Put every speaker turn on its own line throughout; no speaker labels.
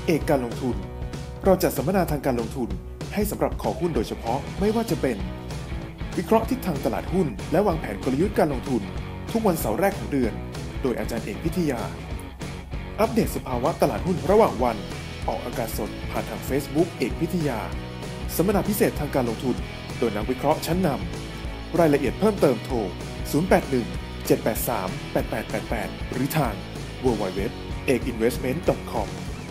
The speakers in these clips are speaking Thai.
เอกการลงทุนเราจัดสัมมนาทางการลงทุนให้สำหรับคอหุ้นโดยเฉพาะไม่ว่าจะเป็นวิเคราะห์ทิศทางตลาดหุ้นและวางแผนกลยุทธ์การลงทุนทุกวันเสาร์แรกของเดือนโดยอาจารย์เอกพิทยาอัปเดตสภาวะตลาดหุ้นระหว่างวันออกอากาศสดผ่านทาง Facebook เอกพิทยาสัมมนาพิเศษทางการลงทุนโดยนักวิเคราะห์ชั้นนำรายละเอียดเพิ่มเติมโทร 081-783-8888 หรือทาง www.ekinvestment.com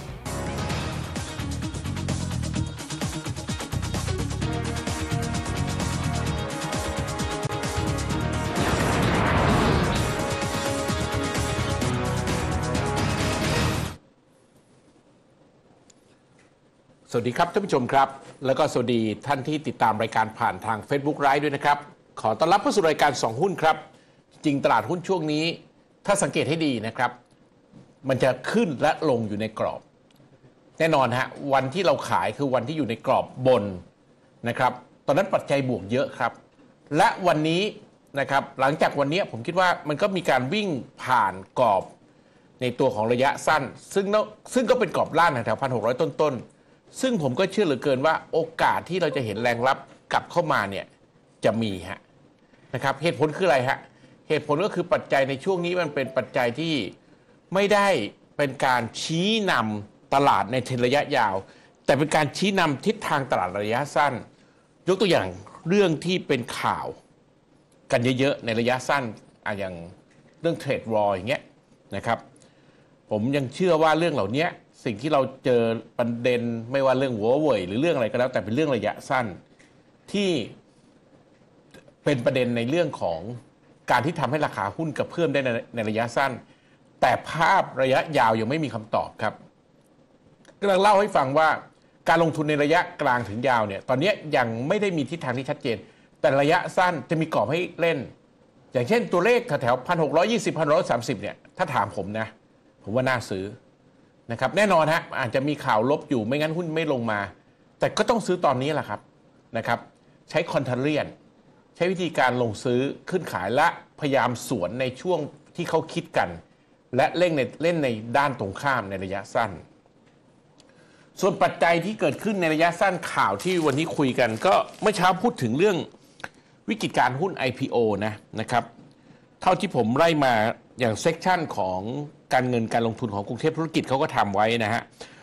สวัสดีครับท่านผู้ชมครับแล้วก็สวัสดีท่านที่ติดตามรายการผ่านทาง Facebook Live ด้วยนะครับขอต้อนรับเข้าสู่รายการ2หุ้นครับจริงตลาดหุ้นช่วงนี้ถ้าสังเกตให้ดีนะครับมันจะขึ้นและลงอยู่ในกรอบแน่นอนฮะวันที่เราขายคือวันที่อยู่ในกรอบบนนะครับตอนนั้นปัจจัยบวกเยอะครับและวันนี้นะครับหลังจากวันนี้ผมคิดว่ามันก็มีการวิ่งผ่านกรอบในตัวของระยะสั้นซึ่งก็เป็นกรอบล่างแถว1,600ต้นซึ่งผมก็เชื่อเหลือเกินว่าโอกาสที่เราจะเห็นแรงรับกลับเข้ามาเนี่ยจะมีฮะนะครับเหตุผลคืออะไรฮะเหตุผลก็คือปัจจัยในช่วงนี้มันเป็นปัจจัยที่ไม่ได้เป็นการชี้นำตลาดในเทรนด์ระยะยาวแต่เป็นการชี้นำทิศทางตลาดระยะสั้นยกตัวอย่างเรื่องที่เป็นข่าวกันเยอะๆในระยะสั้นอย่างเรื่องเทรดวอร์อย่างเงี้ยนะครับผมยังเชื่อว่าเรื่องเหล่านี้สิ่งที่เราเจอประเด็นไม่ว่าเรื่องหัวเว่ยหรือเรื่องอะไรก็แล้วแต่เป็นเรื่องระยะสั้นที่เป็นประเด็นในเรื่องของการที่ทำให้ราคาหุ้นกระเพื่อมได้ในระยะสั้นแต่ภาพระยะยาวยังไม่มีคำตอบครับกำลังเล่าให้ฟังว่าการลงทุนในระยะกลางถึงยาวเนี่ยตอนนี้ยังไม่ได้มีทิศทางที่ชัดเจนแต่ระยะสั้นจะมีกรอบให้เล่นอย่างเช่นตัวเลขแถว1,620 1,630เนี่ยถ้าถามผมนะผมว่าน่าซื้อนะครับแน่นอนฮะอาจจะมีข่าวลบอยู่ไม่งั้นหุ้นไม่ลงมาแต่ก็ต้องซื้อตอนนี้แหละครับนะครับใช้คอนเทนเรียนใช้วิธีการลงซื้อขึ้นขายและพยายามสวนในช่วงที่เขาคิดกันและเล่นในด้านตรงข้ามในระยะสั้นส่วนปัจจัยที่เกิดขึ้นในระยะสั้นข่าวที่วันนี้คุยกันก็เมื่อเช้าพูดถึงเรื่องวิกฤตการหุ้น IPO นะครับเท่าที่ผมไล่มาอย่างเซกชันของการเงินการลงทุนของกรุงเทพธุรกิจเขาก็ทำไว้นะฮะ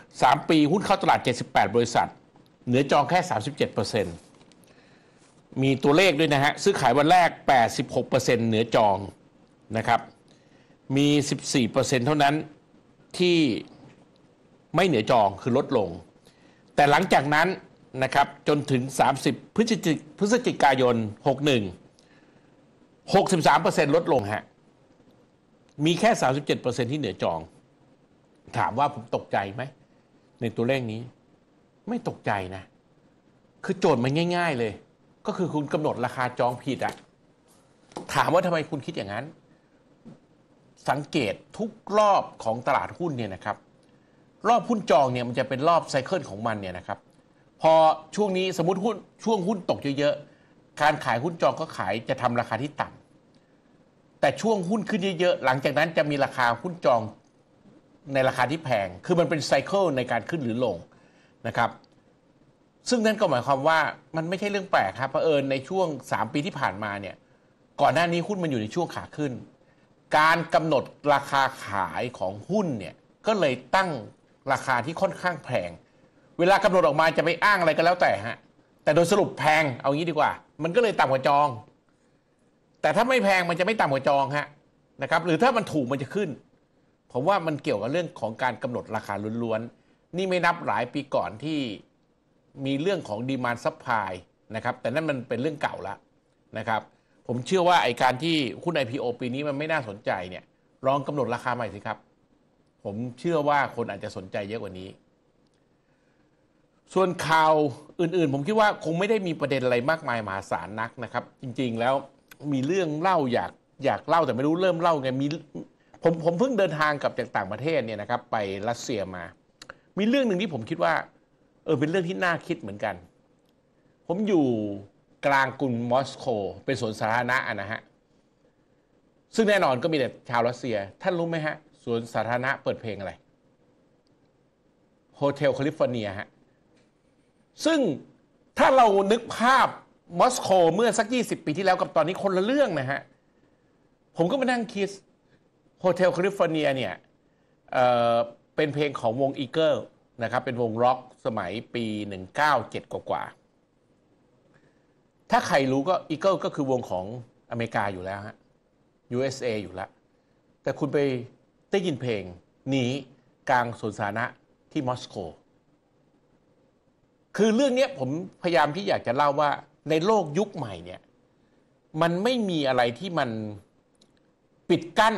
3 ปีหุ้นเข้าตลาด78บริษัทเหนือจองแค่ 37%มีตัวเลขด้วยนะฮะซื้อขายวันแรก 86% เหนือจองนะครับมี 14% เท่านั้นที่ไม่เหนือจองคือลดลงแต่หลังจากนั้นนะครับจนถึง30พฤศจิกายน61 63% ลดลงฮะมีแค่ 37% ที่เหนือจองถามว่าผมตกใจไหมในตัวเลขนี้ไม่ตกใจนะคือโจทย์มันง่ายๆเลยก็คือคุณกำหนดราคาจองผิดอะถามว่าทำไมคุณคิดอย่างนั้นสังเกตทุกรอบของตลาดหุ้นเนี่ยนะครับรอบหุ้นจองเนี่ยมันจะเป็นรอบไซเคิลของมันเนี่ยนะครับพอช่วงนี้สมมติช่วงหุ้นตกเยอะๆการขายหุ้นจองก็ขายจะทำราคาที่ต่ำแต่ช่วงหุ้นขึ้นเยอะๆหลังจากนั้นจะมีราคาหุ้นจองในราคาที่แพงคือมันเป็นไซเคิลในการขึ้นหรือลงนะครับซึ่งนั่นก็หมายความว่ามันไม่ใช่เรื่องแปลกครับเพราะในช่วง3 ปีที่ผ่านมาเนี่ยก่อนหน้านี้หุ้นมันอยู่ในช่วงขาขึ้นการกำหนดราคาขายของหุ้นเนี่ยก็เลยตั้งราคาที่ค่อนข้างแพงเวลากำหนดออกมาจะไปอ้างอะไรก็แล้วแต่ฮะแต่โดยสรุปแพงเอางี้ดีกว่ามันก็เลยต่ำกว่าจองแต่ถ้าไม่แพงมันจะไม่ต่ำกว่าจองฮะนะครับหรือถ้ามันถูกมันจะขึ้นผมว่ามันเกี่ยวกับเรื่องของการกำหนดราคาล้วนๆนี่ไม่นับหลายปีก่อนที่มีเรื่องของดีมานด์ซัพพลายนะครับแต่นั่นมันเป็นเรื่องเก่าแล้วนะครับผมเชื่อว่าไอ้การที่หุ้น IPO ปีนี้มันไม่น่าสนใจเนี่ยลองกำหนดราคาใหม่สิครับผมเชื่อว่าคนอาจจะสนใจเยอะกว่านี้ส่วนข่าวอื่นๆผมคิดว่าคงไม่ได้มีประเด็นอะไรมากมายมหาศาลนักนะครับจริงๆแล้วมีเรื่องเล่าอยากเล่าแต่ไม่รู้เริ่มเล่าไงผมเพิ่งเดินทางกลับจากต่างประเทศเนี่ยนะครับไปรัสเซียมามีเรื่องหนึ่งที่ผมคิดว่าเป็นเรื่องที่น่าคิดเหมือนกันผมอยู่กลางกรุงมอสโกเป็นสวนสาธารณะนะฮะซึ่งแน่นอนก็มีแต่ชาวรัสเซียท่านรู้ไหมฮะสวนสาธารณะเปิดเพลงอะไรโฮเทลแคลิฟอร์เนียฮะซึ่งถ้าเรานึกภาพมอสโกเมื่อสัก20 ปีที่แล้วกับตอนนี้คนละเรื่องนะฮะผมก็มานั่งคิดโฮเทลแคลิฟอร์เนียเนี่ยเป็นเพลงของวงอีเกิลนะครับเป็นวงร็อกสมัยปี197กว่าถ้าใครรู้ก็อีเกิลก็คือวงของอเมริกาอยู่แล้วฮะ USA อยู่แล้วแต่คุณไปได้ยินเพลงนี้กลางสวนสาธารณะที่มอสโกคือเรื่องนี้ผมพยายามที่อยากจะเล่าว่าในโลกยุคใหม่เนี่ยมันไม่มีอะไรที่มันปิดกั้น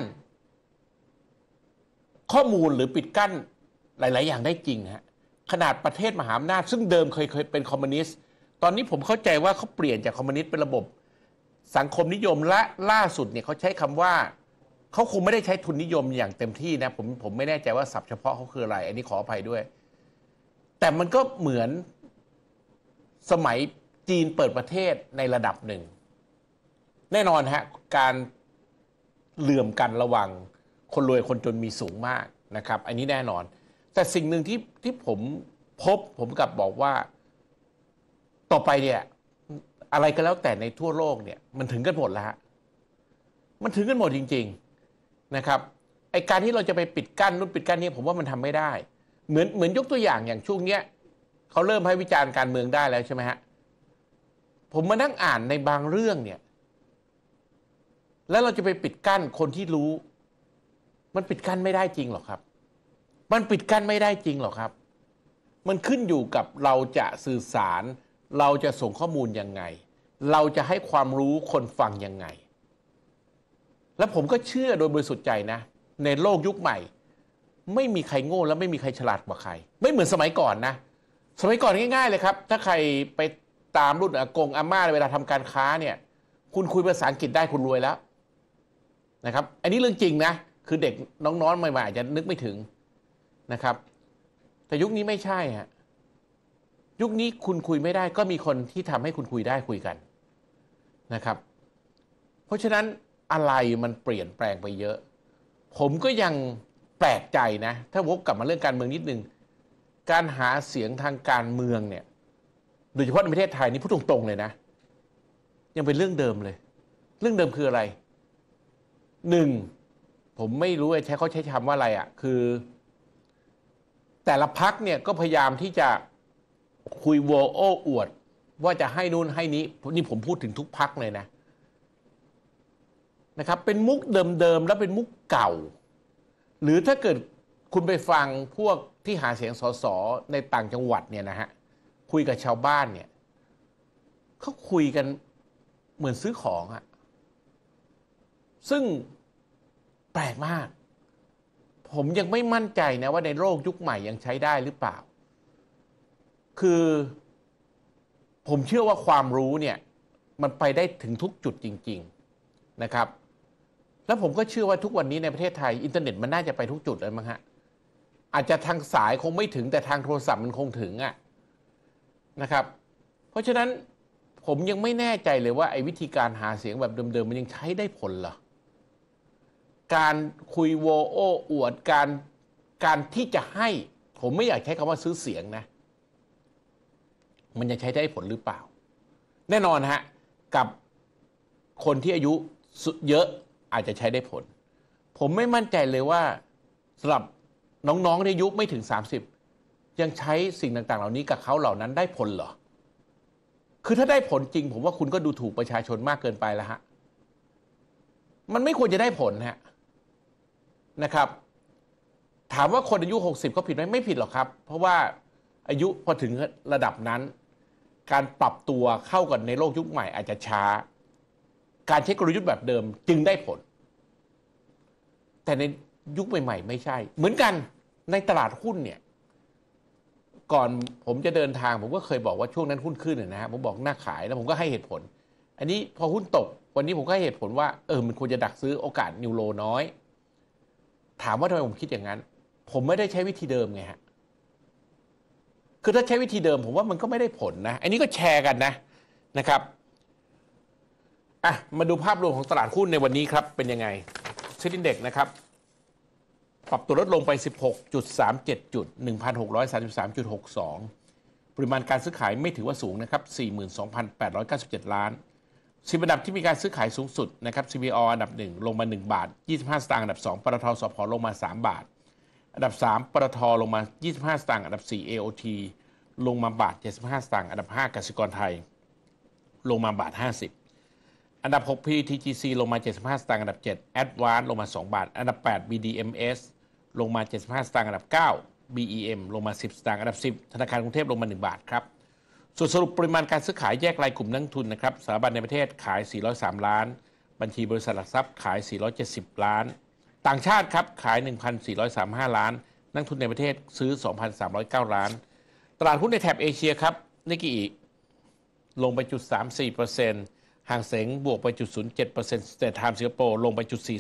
ข้อมูลหรือปิดกั้นหลายๆอย่างได้จริงฮะขนาดประเทศมหาอำนาจซึ่งเดิมเคยเป็นคอมมิวนิสต์ตอนนี้ผมเข้าใจว่าเขาเปลี่ยนจากคอมมิวนิสต์เป็นระบบสังคมนิยมและล่าสุดเนี่ยเขาใช้คำว่าเขาคงไม่ได้ใช้ทุนนิยมอย่างเต็มที่นะผมไม่แน่ใจว่าศัพท์เฉพาะเขาคืออะไรอันนี้ขออภัยด้วยแต่มันก็เหมือนสมัยจีนเปิดประเทศในระดับหนึ่งแน่นอนฮะการเหลื่อมกันระหว่างคนรวยคนจนมีสูงมากนะครับอันนี้แน่นอนแต่สิ่งหนึ่งที่ผมกลับบอกว่าต่อไปเนี่ยอะไรก็แล้วแต่ในทั่วโลกเนี่ยมันถึงกันหมดแล้วฮะมันถึงกันหมดจริงๆนะครับไอการที่เราจะไปปิดกั้นนู่นปิดกั้นนี่ผมว่ามันทำไม่ได้เหมือนยกตัวอย่างช่วงเนี้ยเขาเริ่มให้วิจารณ์การเมืองได้แล้วใช่ไหมฮะผมมานั่งอ่านในบางเรื่องเนี่ยแล้วเราจะไปปิดกั้นคนที่รู้มันปิดกั้นไม่ได้จริงหรอกครับมันปิดกั้นไม่ได้จริงหรอกครับมันขึ้นอยู่กับเราจะสื่อสารเราจะส่งข้อมูลยังไงเราจะให้ความรู้คนฟังยังไงและผมก็เชื่อโดยบริสุทธิ์ใจนะในโลกยุคใหม่ไม่มีใครโง่และไม่มีใครฉลาดกว่าใครไม่เหมือนสมัยก่อนนะสมัยก่อนง่ายๆเลยครับถ้าใครไปตามรุ่นอากงอาม่าเวลาทำการค้าเนี่ยคุณคุยภาษาอังกฤษได้คุณรวยแล้วนะครับอันนี้เรื่องจริงนะคือเด็กน้องๆใหม่ๆอาจจะนึกไม่ถึงนะครับแต่ยุคนี้ไม่ใช่ฮะยุคนี้คุณคุยไม่ได้ก็มีคนที่ทำให้คุณคุยได้คุยกันนะครับเพราะฉะนั้นอะไรมันเปลี่ยนแปลงไปเยอะผมก็ยังแปลกใจนะถ้าวกกลับมาเรื่องการเมืองนิดนึงการหาเสียงทางการเมืองเนี่ยโดยเฉพาะในประเทศไทยนี่พูดตรงๆเลยนะยังเป็นเรื่องเดิมเลยเรื่องเดิมคืออะไรหนึ่งผมไม่รู้เขาใช้คำว่าอะไรอ่ะคือแต่ละพรรคเนี่ยก็พยายามที่จะคุยโวโอ้อวดว่าจะให้นู่นให้นี้นี่ผมพูดถึงทุกพรรคเลยนะครับเป็นมุกเดิมๆแล้วเป็นมุกเก่าหรือถ้าเกิดคุณไปฟังพวกที่หาเสียงสสในต่างจังหวัดเนี่ยนะฮะคุยกับชาวบ้านเนี่ยเขาคุยกันเหมือนซื้อของอะซึ่งแปลกมากผมยังไม่มั่นใจนะว่าในโลกยุคใหม่ยังใช้ได้หรือเปล่าคือผมเชื่อว่าความรู้เนี่ยมันไปได้ถึงทุกจุดจริงๆนะครับแล้วผมก็เชื่อว่าทุกวันนี้ในประเทศไทยอินเทอร์เน็ตมันน่าจะไปทุกจุดเลยมั้งฮะอาจจะทางสายคงไม่ถึงแต่ทางโทรศัพท์มันคงถึงอะนะครับเพราะฉะนั้นผมยังไม่แน่ใจเลยว่าไอ้วิธีการหาเสียงแบบเดิมๆมันยังใช้ได้ผลเหรอการคุยโวโอ้อวดการที่จะให้ผมไม่อยากใช้คำว่าซื้อเสียงนะมันจะใช้ได้ผลหรือเปล่าแน่นอนฮะกับคนที่อายุเยอะอาจจะใช้ได้ผลผมไม่มั่นใจเลยว่าสำหรับน้องๆในอายุไม่ถึง30ยังใช้สิ่งต่างๆเหล่านี้กับเขาเหล่านั้นได้ผลเหรอคือถ้าได้ผลจริงผมว่าคุณก็ดูถูกประชาชนมากเกินไปแล้วฮะมันไม่ควรจะได้ผลฮะนะครับถามว่าคนอายุ60เขาผิดไหมไม่ผิดหรอกครับเพราะว่าอายุพอถึงระดับนั้นการปรับตัวเข้ากันในโลกยุคใหม่อาจจะช้าการใช้กลยุทธ์แบบเดิมจึงได้ผลแต่ในยุคใหม่ๆไม่ใช่เหมือนกันในตลาดหุ้นเนี่ยก่อนผมจะเดินทางผมก็เคยบอกว่าช่วงนั้นหุ้นขึ้นนะฮะผมบอกน่าขายแล้วผมก็ให้เหตุผลอันนี้พอหุ้นตกวันนี้ผมก็ให้เหตุผลว่ามันควรจะดักซื้อโอกาสนิวโลน้อยถามว่าทำไมผมคิดอย่างนั้นผมไม่ได้ใช้วิธีเดิมไงฮะคือถ้าใช้วิธีเดิมผมว่ามันก็ไม่ได้ผลนะอันนี้ก็แชร์กันนะครับมาดูภาพรวมของตลาดหุ้นในวันนี้ครับเป็นยังไงเซ็นดิ้งเด็กนะครับปรับตัวลดลงไป 16.37 จุด 1,633.62 ปริมาณการซื้อขายไม่ถือว่าสูงนะครับ 42,897 ล้าน10อันดับที่มีการซื้อขายสูงสุดนะครับ CPO อันดับ1ลงมา1บาท25สตางค์อันดับ2ปตท.สผ.ลงมา3บาทอันดับ3ปตท.ลงมา25สตางค์อันดับ4 AOT ลงมาบาท75สตางค์อันดับ5กสิกรไทยลงมาบาท50อันดับ6 PTGC ลงมา75สตางค์อันดับ7 Advance ลงมา2บาทอันดับ8 BDMs ลงมา75สตางค์อันดับ9 BEM ลงมา10สตางค์อันดับ10ธนาคารกรุงเทพลงมา1บาทครับส่วนสรุปปริมาณการซื้อขายแยกรายกลุ่มนักทุนนะครับสถาบันในประเทศขาย403ล้านบัญชีบริษัทหลักทรัพย์ขาย470ล้านต่างชาติครับขาย 1,435 ล้านนักทุนในประเทศซื้อ 2,309 ล้านตลาดหุ้นในแถบเอเชียครับนิกเกิอิลงไป 0.34%ห่างเสงบวกไป 0.07% Straits Times สิงคโปร์ลงไป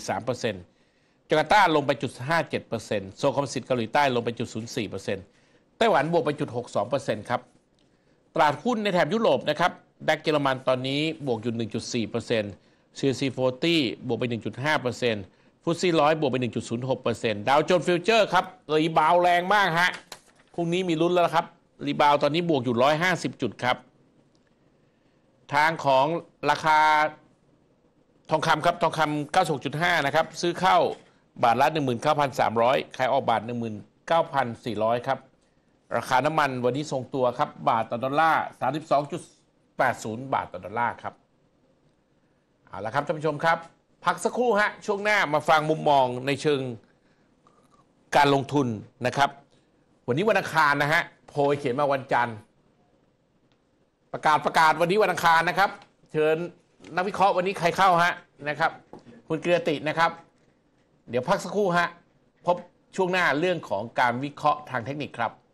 0.43%จาการ์ตาลงไป 0.57% โซลคอมโพสิตเกาหลีใต้ลงไป 0.04% ไต้หวันบวกไป 0.62% ครับตลาดหุ้นในแถบยุโรปนะครับดัคเยอรมันตอนนี้บวกอยู่ 1.4% CAC 40 บวกไป 1.5%ฟุตซี่100บวกไป 1.06%ดาวโจนส์ฟิวเจอร์ครับรีบาวแรงมากฮะพรุ่งนี้มีลุ้นแล้วครับรีบาวตอนนี้บวกอยู่150จุดครับทางของราคาทองคำครับทองคำ 96.5 นะครับซื้อเข้าบาทละ 19,300 ขายออกบาท 19,400 ครับราคาน้ำมันวันนี้ทรงตัวครับบาทต่อดอลลาร์ 32.80 บาทต่อดอลลาร์ครับเอาละครับท่านผู้ชมครับพักสักครู่ฮะช่วงหน้ามาฟังมุมมองในเชิงการลงทุนนะครับวันนี้วันอังคารนะฮะโพยเขียนมาวันจันทร์ประกาศวันนี้วันอังคารนะครับเชิญนักวิเคราะห์วันนี้ใครเข้าฮะนะครับคุณเกรียตินะครับเดี๋ยวพักสักครู่ฮะพบช่วงหน้าเรื่องของการวิเคราะห์ทางเทคนิคครับ